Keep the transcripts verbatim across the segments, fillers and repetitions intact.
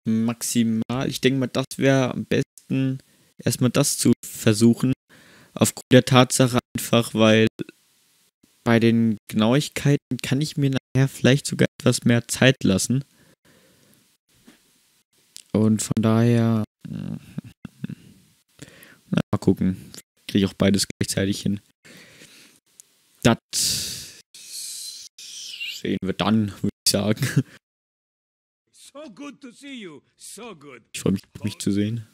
maximal. Ich denke mal, das wäre am besten, erstmal das zu versuchen. Aufgrund der Tatsache einfach, weil bei den Genauigkeiten kann ich mir nachher vielleicht sogar etwas mehr Zeit lassen. Und von daher, äh, na, mal gucken. Kriege ich auch beides gleichzeitig hin. Das sehen wir dann, würde ich sagen. So good to see you. So good. Ich freue mich, mich zu sehen.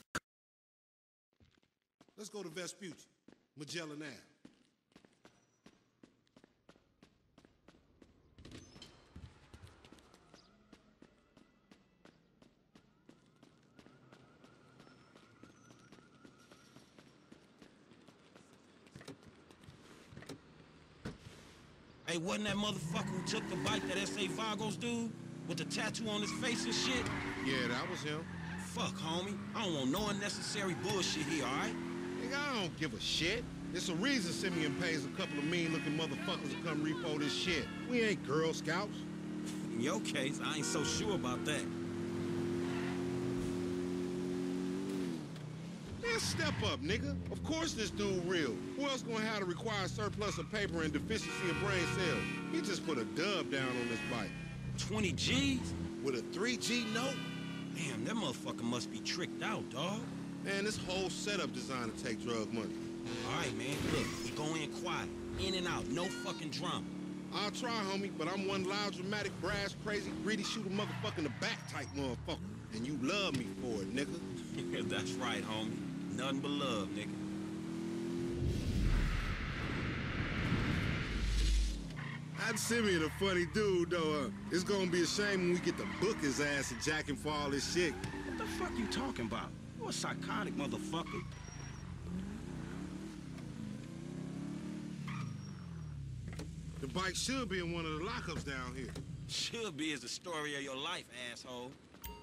Let's go to Vespucci, Magellan Ave. Hey, wasn't that motherfucker who took the bite that S A Vagos dude? With the tattoo on his face and shit? Yeah, that was him. Fuck, homie. I don't want no unnecessary bullshit here, alright? Nigga, I don't give a shit. There's a reason Simeon pays a couple of mean-looking motherfuckers to come repo this shit. We ain't Girl Scouts. In your case, I ain't so sure about that. Man, step up, nigga. Of course this dude real. Who else gonna have to require surplus of paper and deficiency of brain cells? He just put a dub down on this bike. twenty G's? With a three G note? Damn, that motherfucker must be tricked out, dawg. Man, this whole setup designed to take drug money. Alright, man, look, we go in quiet. In and out, no fucking drama. I'll try, homie, but I'm one loud, dramatic, brass, crazy, greedy, shoot a motherfucker in the back type motherfucker. And you love me for it, nigga. That's right, homie. Nothing but love, nigga. That Simeon a funny dude, though. Uh, it's gonna be a shame when we get to book his ass and jack him for all this shit. What the fuck you talking about? You a psychotic motherfucker. The bike should be in one of the lockups down here. Should be is the story of your life, asshole.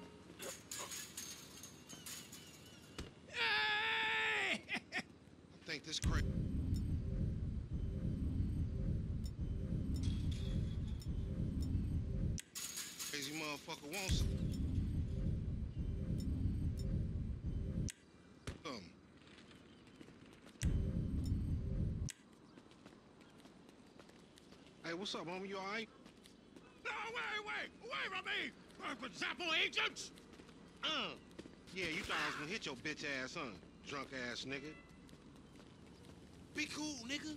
I think this crazy. Crazy motherfucker wants some. Um. Hey, what's up, homie? You all right? No, wait, wait, wait from me! For example, agents! Uh. Yeah, you thought I was gonna hit your bitch ass, huh? Drunk ass nigga. Be cool, nigga.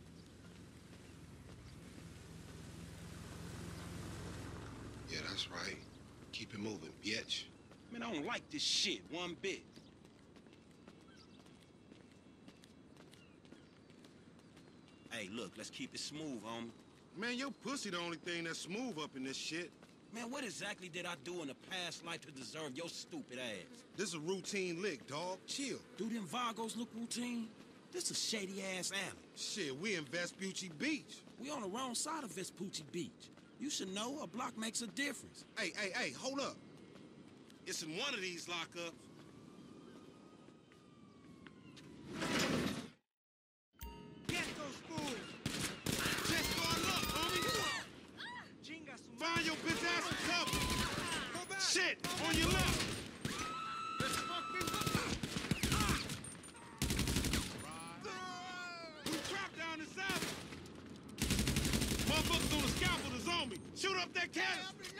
Yeah, that's right. Keep it moving, bitch. Man, I don't like this shit one bit. Hey, look, let's keep it smooth, homie. Man, your pussy the only thing that's smooth up in this shit. Man, what exactly did I do in a past life to deserve your stupid ass? This is a routine lick, dog. Chill. Do them Vagos look routine? This a shady-ass alley. Shit, we in Vespucci Beach. We on the wrong side of Vespucci Beach. You should know a block makes a difference. Hey, hey, hey, hold up. It's in one of these lockups. Get those fools! Just start luck, homie. Find your bitch ass some cover. Shit, on your left. Who trapped down this alley? Motherfuckers on the scaffold is on me. Shoot up that cat.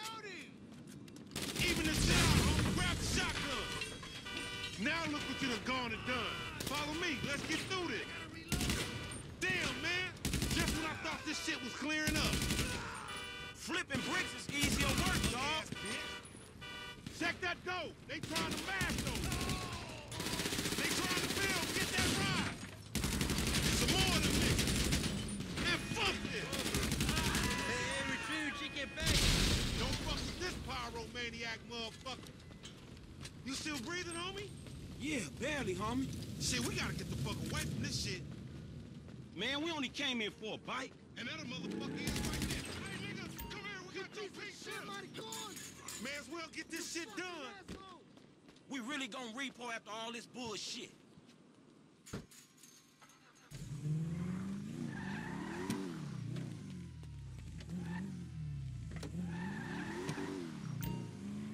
Even the shit out, homie. Grab the shotgun. Now look what you done gone and done. Follow me. Let's get through this. Damn, man. Just when I thought this shit was clearing up. Flipping bricks is easier work, dog. Check that door. They trying to mash those. They trying to build. Get that ride. Some more of them niggas. And fuck this. Hey, retrieve chicken back! Don't fuck with this pyromaniac motherfucker. You still breathing, homie? Yeah, barely, homie. Shit, we gotta get the fuck away from this shit. Man, we only came here for a bite. And that a motherfucker is right there. Hey, nigga, come here. We got two pieces. May as well get this shit done. We really gonna repo after all this bullshit.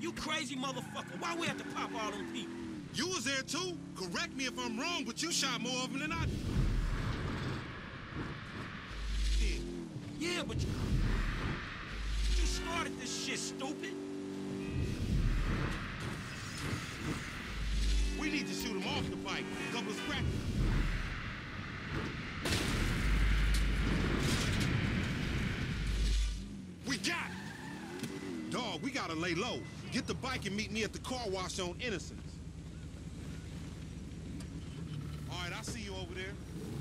You crazy motherfucker. Why we have to pop all them people? You was there too. Correct me if I'm wrong, but you shot more of them than I did. Yeah, but you, you started this shit, stupid. We need to shoot him off the bike. Couple of scratches. We got it. Dog, we gotta lay low. Get the bike and meet me at the car wash on Innocence. All right, I'll see you over there.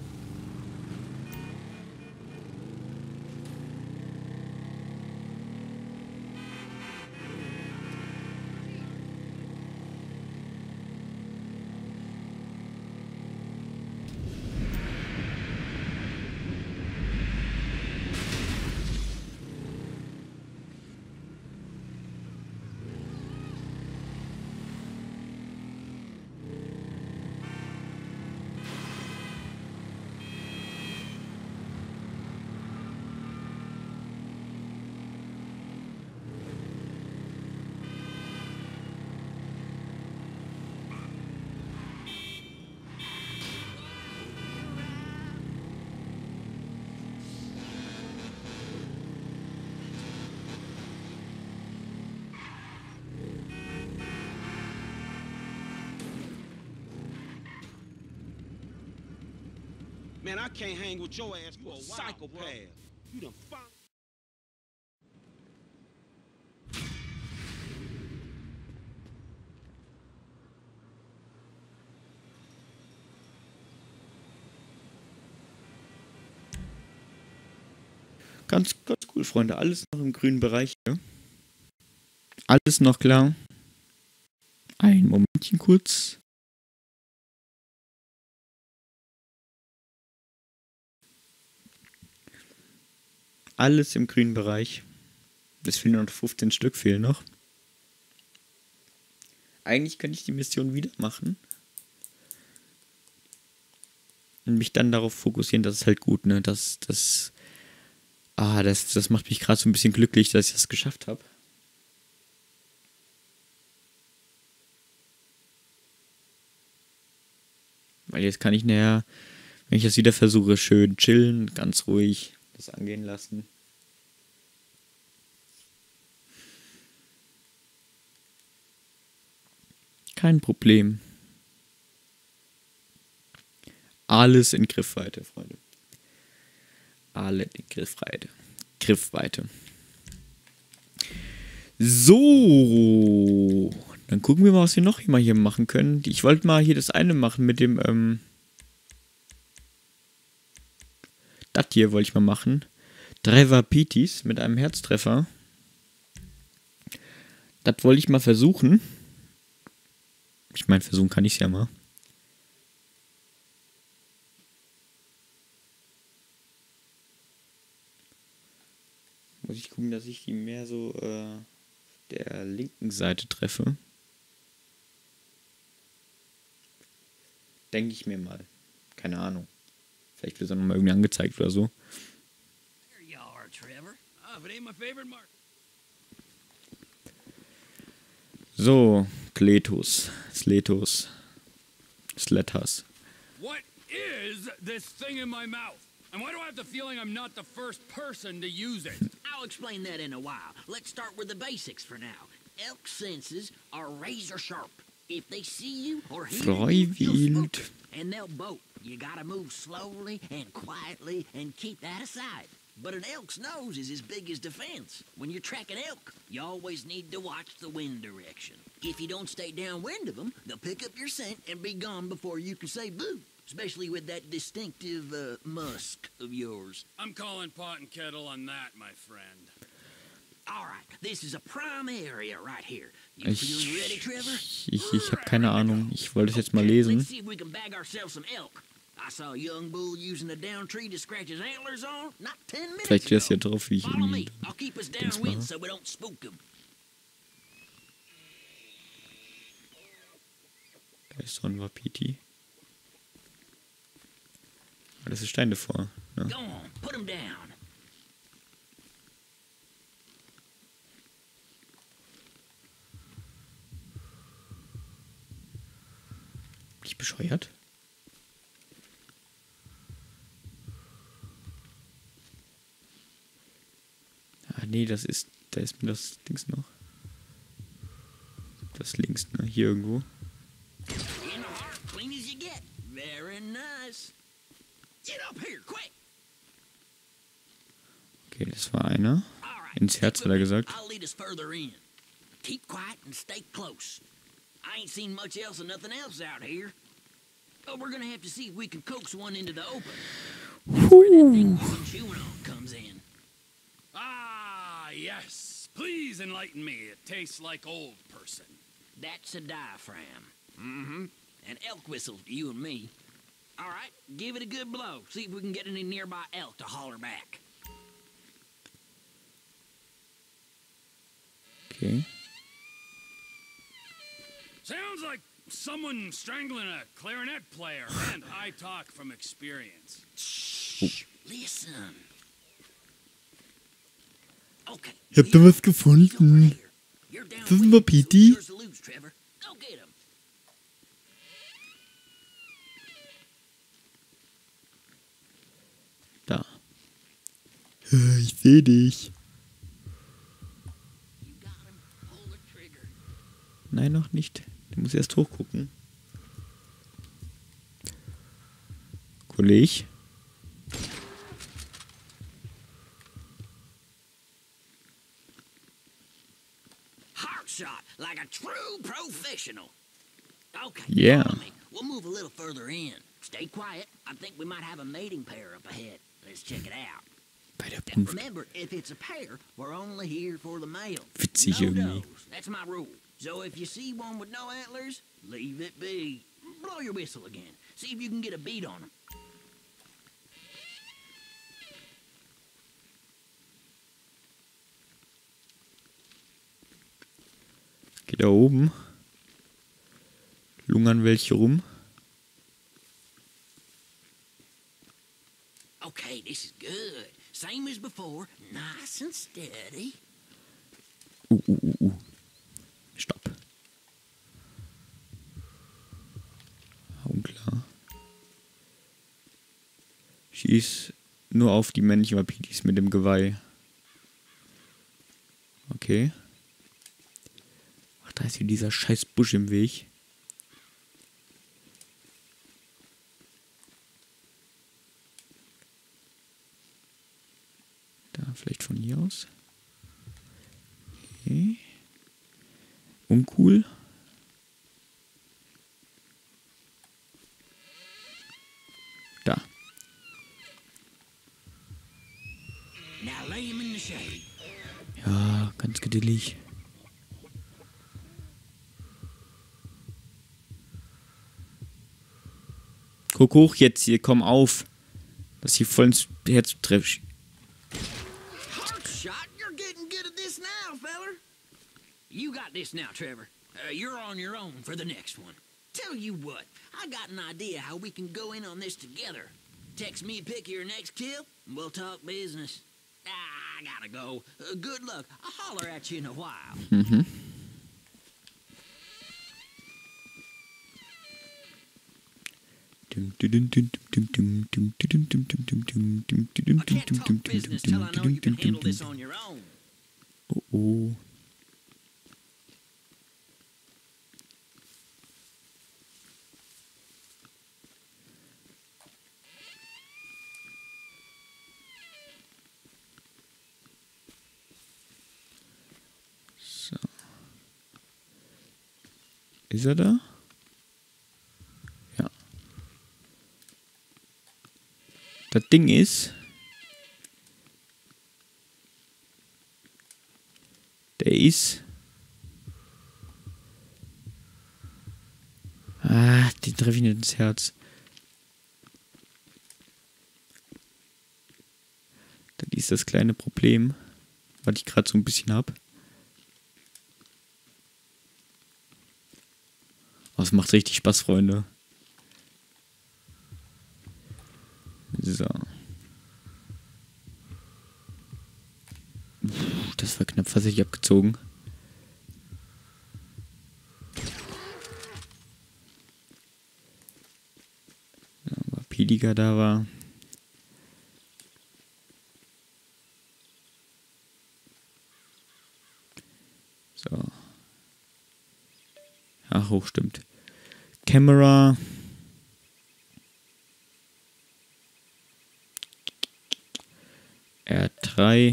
Man, I can't hang with your ass. You a psychopath. You done found... Ganz, ganz cool, Freunde. Alles noch im grünen Bereich hier. Alles noch klar. Ein Momentchen kurz. Alles im grünen Bereich. Es fehlen noch fünfzehn Stück, fehlen noch. Eigentlich könnte ich die Mission wieder machen. Und mich dann darauf fokussieren, das ist halt gut, ne? Das, das, ah, das, das macht mich gerade so ein bisschen glücklich, dass ich das geschafft habe. Weil jetzt kann ich näher, wenn ich das wieder versuche, schön chillen, ganz ruhig das angehen lassen. Kein Problem. Alles in Griffweite, Freunde. Alle in Griffweite. Griffweite. So. Dann gucken wir mal, was wir noch immer hier machen können. Ich wollte mal hier das eine machen mit dem, ähm... das hier wollte ich mal machen. Drei Wapitis mit einem Herztreffer. Das wollte ich mal versuchen. Ich meine, versuchen kann ich es ja mal. Muss ich gucken, dass ich die mehr so äh, der linken Seite treffe. Denke ich mir mal. Keine Ahnung. Vielleicht wird es auch nochmal irgendwie angezeigt oder so. There you are, Trevor. Ah, but ain't my favorite mark. So, Kletus, Sletus, Sletas. What is this thing in my mouth? And why do I have the feeling I'm not the first person to use it? I'll explain that in a while. Let's start with the basics for now. Elk senses are razor sharp. If they see you or hear you, you'll spook them, and they'll bolt. You gotta move slowly and quietly and keep that aside. But an elk's nose is as big as defense. When you're tracking elk, you always need to watch the wind direction. If you don't stay downwind of them, they'll pick up your scent and be gone before you can say boo. Especially with that distinctive uh, musk of yours. I'm calling pot and kettle on that, my friend. All right, this is a prime area right here. You Ich, feeling ready, Trevor? ich, ich habe keine Ahnung. Ich wollte es jetzt mal lesen. Let's see if we can bag ourselves some elk. I saw a young bull using a down tree to scratch his antlers on not ten minutes Vielleicht steht das hier ago. drauf, wie ich Follow me. irgendwie I'll keep us Dings downwind mache. so we don't spook them. Da ist so ein Wapiti. Aber das ist Stein davor. Ja. Go on, put them down. ich bescheuert? Ah, nee, das ist... Da ist mir das Dings noch. Das links, ne? Hier irgendwo. In the heart, clean as you get. Very nice. Get up here, quick. Okay, das war einer. All right. Ins Herz, hat er gesagt. I'll lead us further in. Keep quiet and stay close. I ain't seen much else and nothing else out here. But we're gonna have to see if we can coax one into the open. That's where that thing you've been chewing on comes in. Ah, yes. Please enlighten me. It tastes like old person. That's a diaphragm. Mm-hmm. An elk whistle to you and me. All right, give it a good blow. See if we can get any nearby elk to holler back. Okay. Sounds like someone strangling a clarinet player, and I talk from experience. Shh. Listen. Okay. Ich hab da was gefunden. Das ist ein Wapiti. Da. Ich seh dich. Nein, noch nicht. Du musst erst hochgucken. Kollege. Shot like a true professional. Okay, yeah. Follow me. We'll move a little further in. Stay quiet. I think we might have a mating pair up ahead. Let's check it out. Bei der And Punkt. remember, if it's a pair, we're only here for the male. Witzig No irgendwie. does. That's my rule. So if you see one with no antlers, leave it be. Blow your whistle again. See if you can get a beat on them. Geht da oben. Lungern welche rum. Okay, this is good. Same as before. Nice and steady. Uh, uh, uh, uh. Stopp. Unklar. Schieß nur auf die männlichen Wapitis mit dem Geweih. Okay. Ach, da ist hier dieser scheiß Busch im Weg. Da, vielleicht von hier aus. Okay. Uncool. Da. Now lay him in the shade. Ja, ganz gedillig. Guck hoch jetzt hier, komm auf. Das hier voll ins Herz trifft. Hard shot. You're getting good at this now, feller. You got this now, Trevor. Uh, you're on your own for the next one. Tell you what, I got an idea how we can go in on this together. Text me a pic of your next kill, and we'll talk business. Ah, I gotta go. Uh, good luck. I'll holler at you in a while. Mhm. I can't talk business till I know you can handle this on your own. Oh oh. So. Ist er da? Ja. Das Ding ist, der ist, ah, den treffe ich nicht ins Herz. Das ist das kleine Problem, was ich gerade so ein bisschen habe. Oh, es macht richtig Spaß, Freunde. So. Uff, das war knapp fast ich abgezogen. Prediger da war. So. Ach, hoch stimmt. Camera. R drei.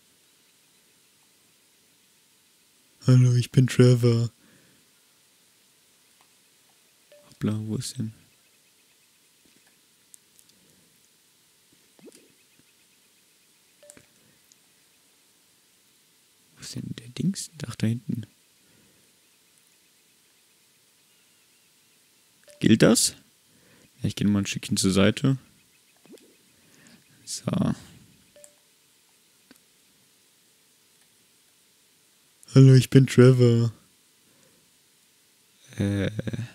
Hallo, ich bin Trevor. Hoppla, wo ist denn? Wo ist denn der Dings? Ach, da hinten. Gilt das? Ja, ich gehe mal ein Stückchen zur Seite. So. Hallo, ich bin Trevor. Äh.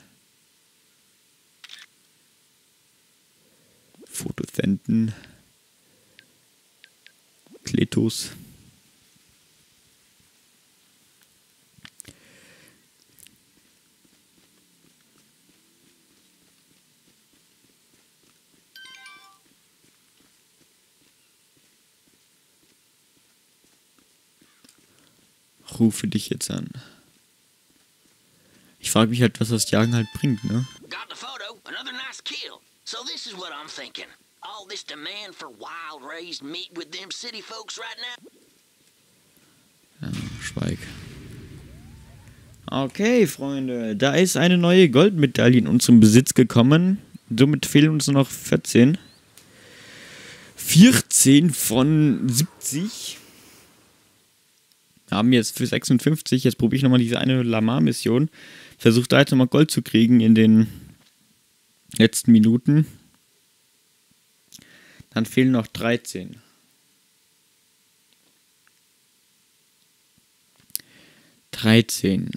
Fotos senden. Kletos. Rufe dich jetzt an. Ich frage mich halt, was das Jagen halt bringt, ne? Got the photo, another nice kill. So this is what I'm thinking. All this demand for wild raised meat with them city folks right now. Ja, schweig. Okay, Freunde, da ist eine neue Goldmedaille in unserem Besitz gekommen. Somit fehlen uns nur noch vierzehn. vierzehn von siebzig. Haben jetzt für sechsundfünfzig. Jetzt probiere ich nochmal diese eine Lamar-Mission. Versuche da jetzt nochmal Gold zu kriegen in den letzten Minuten. Dann fehlen noch dreizehn. dreizehn.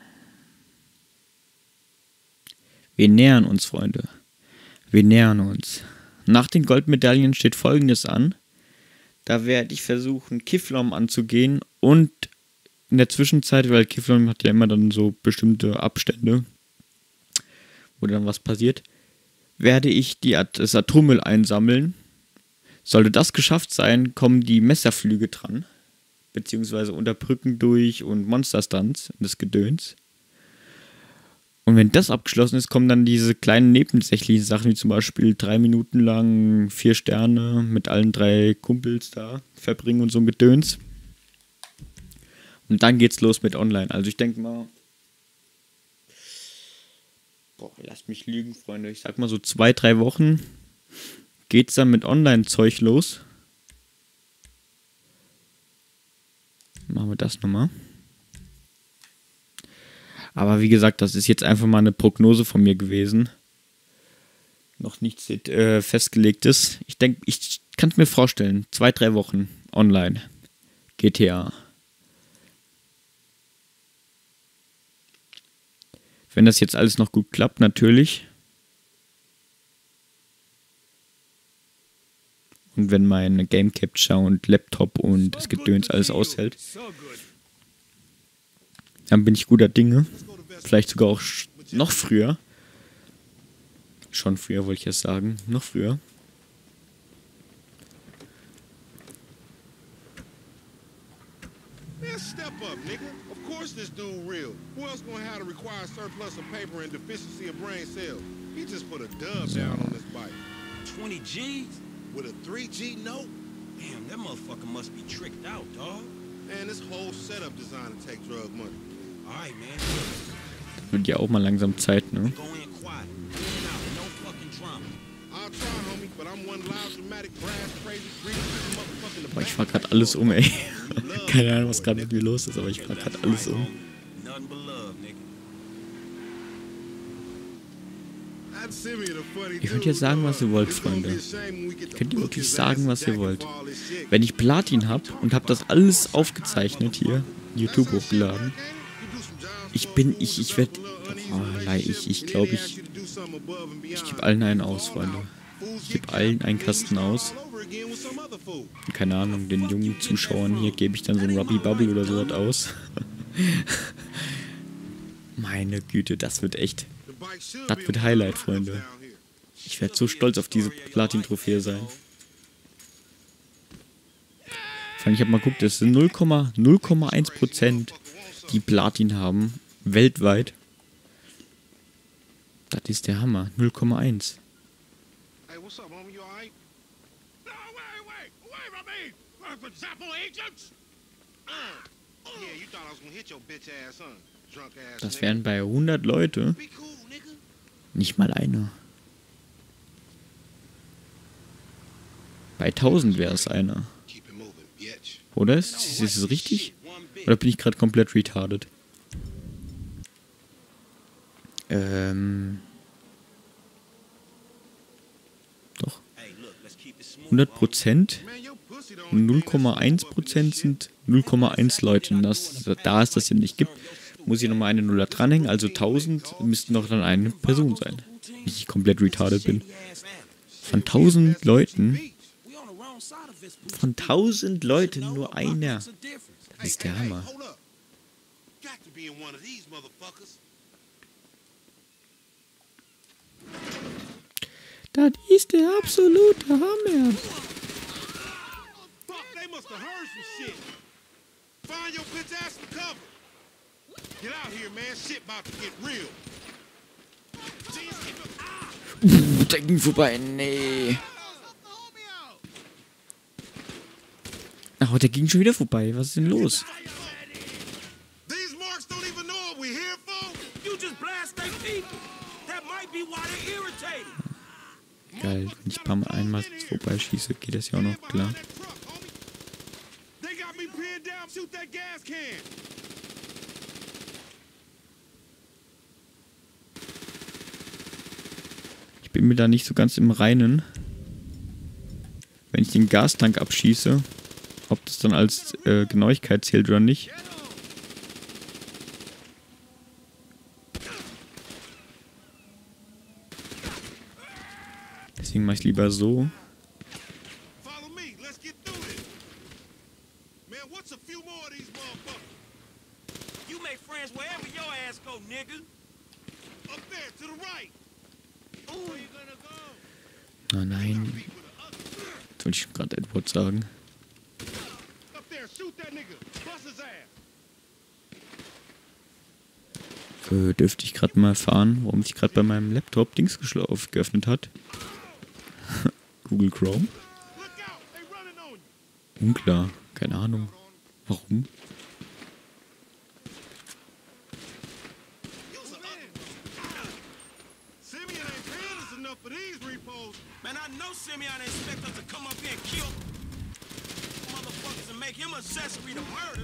Wir nähern uns, Freunde. Wir nähern uns. Nach den Goldmedaillen steht Folgendes an. Da werde ich versuchen, Kiflom anzugehen und in der Zwischenzeit, weil Kiflom hat ja immer dann so bestimmte Abstände, wo dann was passiert, werde ich die At- das Atommüll einsammeln. Sollte das geschafft sein, kommen die Messerflüge dran, beziehungsweise unter Brücken durch und Monster-Stunts und das Gedöns. Und wenn das abgeschlossen ist, kommen dann diese kleinen nebensächlichen Sachen, wie zum Beispiel drei Minuten lang vier Sterne mit allen drei Kumpels da verbringen und so ein Gedöns. Und dann geht's los mit Online. Also ich denke mal, boah, lasst mich lügen, Freunde. Ich sag mal so zwei, drei Wochen geht's dann mit Online-Zeug los. Machen wir das nochmal. Aber wie gesagt, das ist jetzt einfach mal eine Prognose von mir gewesen. Noch nichts äh, festgelegtes. Ich denke, ich kann es mir vorstellen. Zwei, drei Wochen online. G T A. Wenn das jetzt alles noch gut klappt, natürlich. Und wenn mein Game Capture und Laptop und das Gedöns alles aushält, dann bin ich guter Dinge. Vielleicht sogar auch noch früher. Schon früher, wollte ich jetzt sagen. Noch früher. Man, step up, nigga. Of course this dude real. Who else gonna have to require surplus of paper and deficiency of brain cells? He just put a dub down on this bike. twenty G's? With a three G note? Damn, that motherfucker must be tricked out, dog. Man, this whole setup designed to take drug money. Alright, man. Wird ja auch mal langsam Zeit, ne? Go in quiet. In and out. No fucking drama. I'll try, homie, but I'm one loud, dramatic, brass, crazy, greedy motherfucking. Boah, ich fahr grad alles um, ey. Keine Ahnung, was gerade mit mir los ist, aber ich fahr grad alles um. Nothing but love, nigga. Ihr könnt jetzt sagen, was ihr wollt, Freunde. Ihr könnt ihr wirklich sagen, was ihr wollt. Wenn ich Platin hab und hab das alles aufgezeichnet hier, YouTube hochgeladen, ich bin, ich, ich werd, oh, ich, ich glaube, ich, ich gebe allen einen aus, Freunde. Ich gebe allen einen Kasten aus. Keine Ahnung, den jungen Zuschauern hier gebe ich dann so ein Rubbly Bubble oder sowas aus. Meine Güte, das wird echt, das wird Highlight, Freunde. Ich werde so stolz auf diese Platin-Trophäe sein. Vor allem, ich habe mal geguckt, es sind null Komma eins Prozent, die Platin haben, weltweit. Das ist der Hammer. null Komma eins. Hey, what's up, homie? You alright? No, wait, wait, away from me! Purple Zapple agents! Uh. Yeah, you thought I was gonna hit your bitch ass, huh? Drunk ass. Das nigga. wären bei hundert Leute Be cool, nigga. nicht mal einer. Bei tausend wäre es einer. Keep it moving, bitch. Oder? Ist, ist, ist es richtig? Oder bin ich gerade komplett retarded? Ähm. Doch. hundert Prozent. Man, your pussy don't null Komma eins Prozent sind null Komma eins Leute. Und das, da es das ja nicht gibt, muss ich nochmal eine Nuller dranhängen. Also tausend müssten noch dann eine Person sein. Wenn ich komplett retarded bin. Von tausend Leuten, von tausend Leuten nur einer. Das ist der Hammer. Hold up. Got to be in one of these motherfuckers. Das ist der absolute Hammer. Fuck, they must have heard some shit. Find your bitch ass some cover. Get out here, man. Shit about to get real. Uh, der ging vorbei. Nee. Ach, der ging schon wieder vorbei. Was ist denn los? These marks don't even know what we're here for. You just blast their people. That might be why they're irritated. Geil, wenn ich ein paar Mal einmal vorbeischieße, geht das ja auch noch klar. They got me pinned down. Shoot that gas can. Ich bin mir da nicht so ganz im Reinen. Wenn ich den Gastank abschieße, ob das dann als äh, Genauigkeit zählt oder nicht. Deswegen mache ich lieber so. Follow me. Let's get through this. Man, what's a few more of these motherfuckers? You make friends wherever your ass go, nigga. Up there, to the right. Ooh. Where you gonna go? Oh nein. Das wollte ich schon gerade Edward sagen. Up there, shoot that nigga. Bust his ass. Äh, dürfte ich gerade mal erfahren, warum sich gerade bei meinem Laptop Dings geschlafen geöffnet hat. Google Chrome? Look out. They running on you. Unklar. Keine Ahnung. Warum? Simeon ain't paying us enough for these repos. Man, I know Simeon expect us to come up here and kill motherfuckers and make him accessory to murder.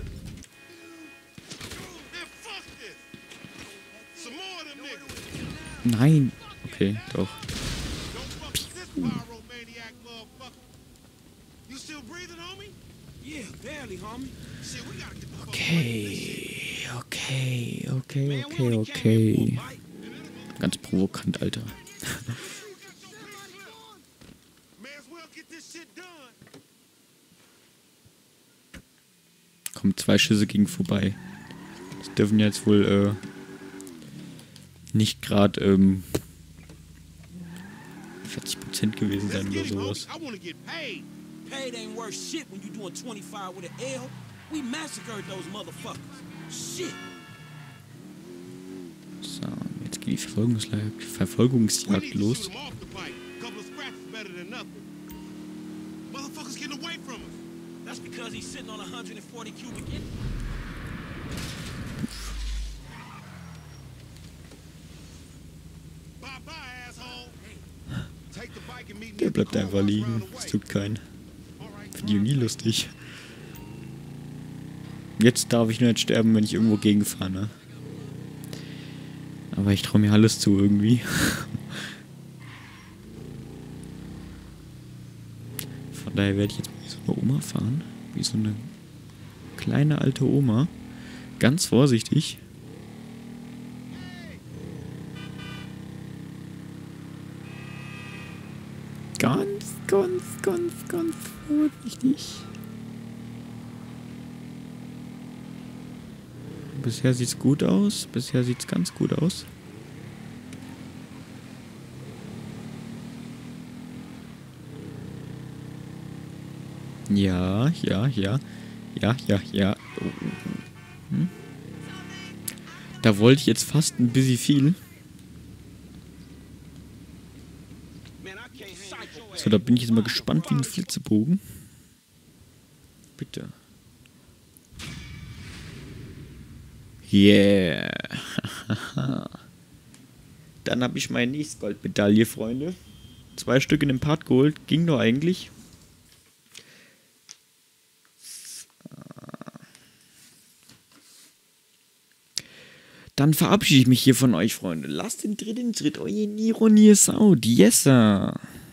Then fuck this. Some more of them niggas. Nein. Okay, doch. Don't fuck with this pyromaniac motherfucker. You still breathing, homie? Yeah, barely, homie. Shit, we gotta get the fuck Okay, okay, okay, okay, okay. Ganz provokant, Alter. May as well get this shit done. Kommt, zwei Schüsse gingen vorbei. Das dürfen jetzt wohl äh, nicht gerade ähm, vierzig Prozent gewesen sein Let's oder get it, sowas. homie. I wanna get paid. Paid ain't worth shit when you doing twenty-five with an L. We massacred those motherfuckers. Shit. So, jetzt geht die Verfolgungsjagd, We Verfolgungsjagd need to los. shoot 'em off the pipe. Couple of scratches better than nothing. Motherfuckers getting away from us. That's because he's sitting on one hundred forty cubic inches. Bye bye, asshole. Take the bike and meet me Der at the bleibt einfach courthouse liegen. round the Das way. tut keinen. All right, Finde ich nie lustig. Jetzt darf ich nur nicht sterben, wenn ich irgendwo gegenfahre, ne? Aber ich traue mir alles zu irgendwie. Von daher werde ich jetzt wie so eine Oma fahren. Wie so eine kleine alte Oma. Ganz vorsichtig. Ganz, ganz, ganz, ganz vorsichtig. Bisher sieht's gut aus. Bisher sieht's ganz gut aus. Ja, ja, ja. Ja, ja, ja. Oh, oh, oh. Hm? Da wollte ich jetzt fast ein bisschen viel. So, da bin ich jetzt mal gespannt wie ein Flitzebogen. Bitte. Yeah. Dann habe ich meine nächste Goldmedaille, Freunde. Zwei Stück in dem Part geholt. Ging doch eigentlich. Dann verabschiede ich mich hier von euch, Freunde. Lasst den dritten Schritt, euer Niro Niers out. Yes, sir.